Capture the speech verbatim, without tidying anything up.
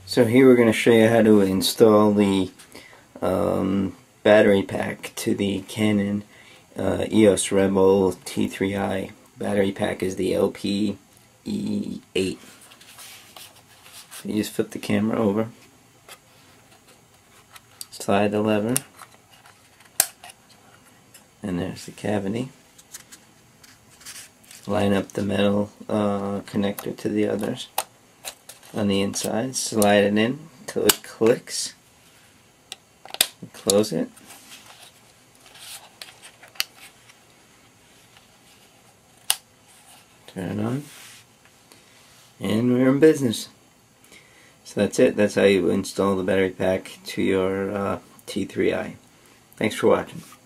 So here we're going to show you how to install the um, battery pack to the Canon uh, E O S Rebel T three i. Battery pack is the L P E eight. You just flip the camera over, slide the lever, and there's the cavity. Line up the metal uh, connector to the others on the inside, slide it in till it clicks, and close it. Turn it on, and we're in business. So that's it. That's how you install the battery pack to your uh, T three i. Thanks for watching.